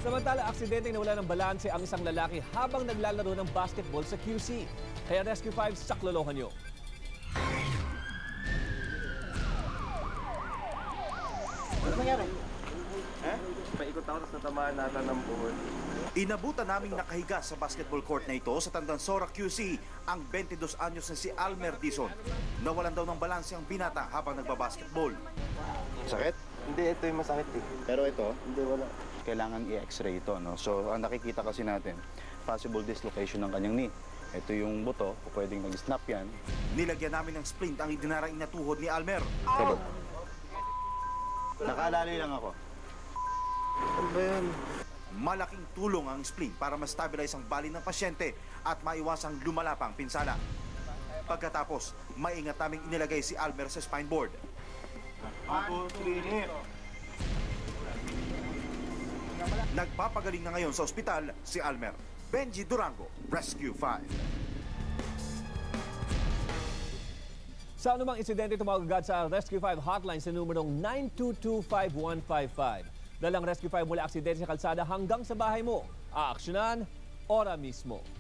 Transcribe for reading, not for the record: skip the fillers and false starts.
Samantala, aksidente na wala ng balanse ang isang lalaki habang naglalaro ng basketball sa QC. Kaya Rescue 5 saklolohan nyo. Ano nangyari? Paikot ako tapos natamaan nata ng buhon. Inabutan naming nakahiga sa basketball court na ito sa Tandansora QC ang 22 anyos na si Almer Dizon. Nawalan daw ng balanse ang binata habang nagbabasketball. Sakit? Hindi, ito yung masakit eh. Pero ito, Hindi, wala. kailangan i-x-ray ito. No? So, ang nakikita kasi natin, possible dislocation ng kanyang knee. Ito yung buto, pwedeng nag-snap yan. Nilagyan namin ng splint ang idinaraing na tuhod ni Almer. Nakaalali lang ako. Ano ba yan? Malaking tulong ang splint para ma-stabilize ang bali ng pasyente at maiwasang lumala pang pinsala. Pagkatapos, maingat naming inilagay si Almer sa spine board. Nagpapagaling na ngayon sa ospital si Almer. Benji Durango, Rescue 5. Sa anumang insidente, tumawag agad sa Rescue 5 hotline sa numerong 9225155. Dalang Rescue 5 mula aksidente sa kalsada hanggang sa bahay mo. Aaksyonan, ora mismo.